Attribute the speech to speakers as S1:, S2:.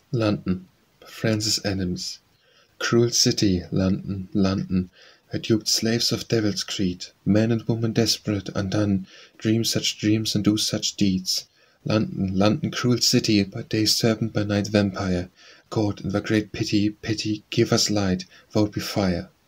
S1: London, Francis Adams. Cruel city, London, London, a duped slaves of devil's creed, man and woman desperate, undone, dream such dreams and do such deeds. London, London, cruel city, by day serpent, by night vampire. God, in thy great pity, pity, give us light, vote be fire.